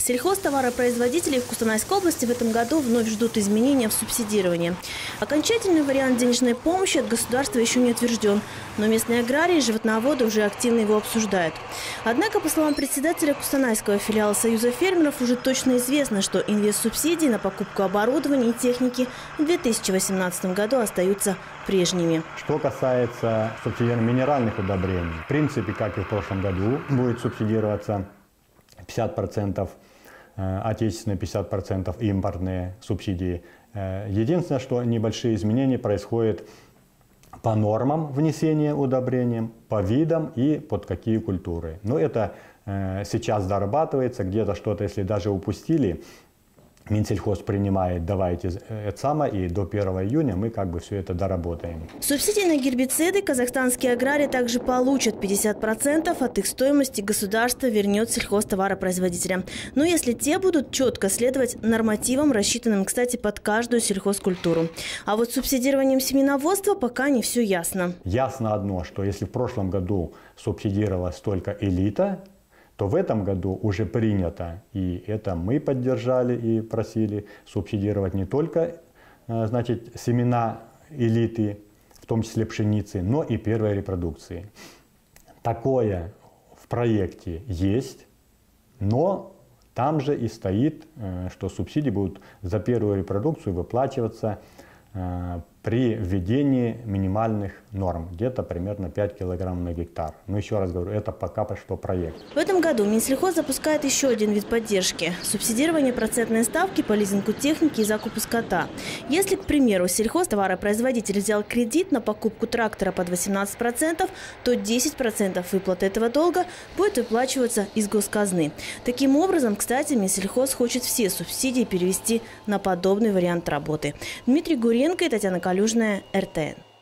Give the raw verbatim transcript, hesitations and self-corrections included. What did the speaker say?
Сельхозтоваропроизводителей в Кустанайской области в этом году вновь ждут изменения в субсидировании. Окончательный вариант денежной помощи от государства еще не утвержден, но местные аграрии и животноводы уже активно его обсуждают. Однако, по словам председателя Кустанайского филиала Союза фермеров, уже точно известно, что инвестсубсидии на покупку оборудования и техники в две тысячи восемнадцатом году остаются прежними. Что касается субсидирования минеральных удобрений, в принципе, как и в прошлом году, будет субсидироваться пятьдесят процентов отечественные, пятьдесят процентов импортные субсидии. Единственное, что небольшие изменения происходят по нормам внесения удобрений, по видам и под какие культуры. Но это сейчас дорабатывается, где-то что-то, если даже упустили, Минсельхоз принимает, давайте это самое, и до первого июня мы как бы все это доработаем. Субсидии на гербициды казахстанские аграрии также получат. пятьдесят процентов от их стоимости государство вернет сельхозтоваропроизводителям. Но если те будут четко следовать нормативам, рассчитанным, кстати, под каждую сельхозкультуру. А вот с субсидированием семеноводства пока не все ясно. Ясно одно, что если в прошлом году субсидировалась только элита, то в этом году уже принято, и это мы поддержали и просили субсидировать не только, значит, семена элиты, в том числе пшеницы, но и первой репродукции. Такое в проекте есть, но там же и стоит, что субсидии будут за первую репродукцию выплачиваться при введении минимальных норм, где-то примерно пять килограмм на гектар. Но еще раз говорю, это пока что проект. В этом году Минсельхоз запускает еще один вид поддержки – субсидирование процентной ставки по лизингу техники и закупу скота. Если, к примеру, сельхозтоваропроизводитель взял кредит на покупку трактора под восемнадцать процентов, то десять процентов выплаты этого долга будет выплачиваться из госказны. Таким образом, кстати, Минсельхоз хочет все субсидии перевести на подобный вариант работы. Дмитрий Гуренко и Татьяна Калюжная, эр тэ эн.